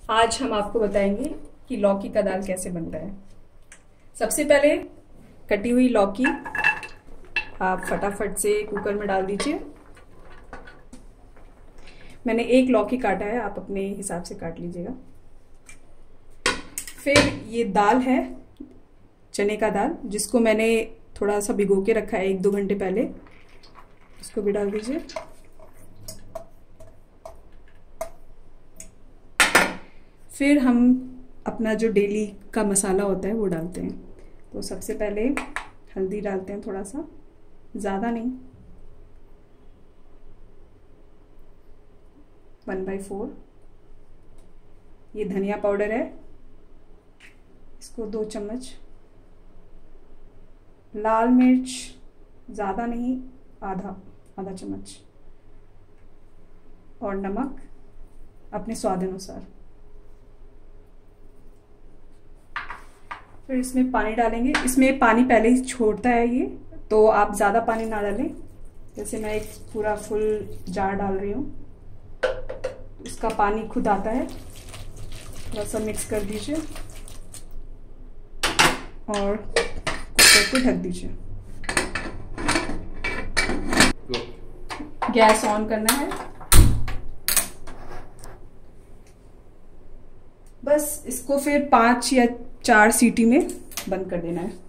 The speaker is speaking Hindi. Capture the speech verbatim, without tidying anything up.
आज हम आपको बताएंगे कि लौकी का दाल कैसे बनता है। सबसे पहले कटी हुई लौकी आप फटाफट से कुकर में डाल दीजिए। मैंने एक लौकी काटा है, आप अपने हिसाब से काट लीजिएगा। फिर ये दाल है, चने का दाल, जिसको मैंने थोड़ा सा भिगो के रखा है एक दो घंटे पहले, इसको भी डाल दीजिए। फिर हम अपना जो डेली का मसाला होता है वो डालते हैं। तो सबसे पहले हल्दी डालते हैं, थोड़ा सा, ज़्यादा नहीं, वन बाई फोर। ये धनिया पाउडर है, इसको दो चम्मच। लाल मिर्च ज़्यादा नहीं, आधा आधा चम्मच। और नमक अपने स्वाद अनुसार। फिर इसमें पानी डालेंगे। इसमें पानी पहले ही छोड़ता है ये, तो आप ज़्यादा पानी ना डालें। जैसे मैं एक पूरा फुल जार डाल रही हूँ, इसका पानी खुद आता है। थोड़ा सा मिक्स कर दीजिए और कुकर को ढक दीजिए। गैस ऑन करना है। बस इसको फिर पाँच या चार सीटी में बंद कर देना है।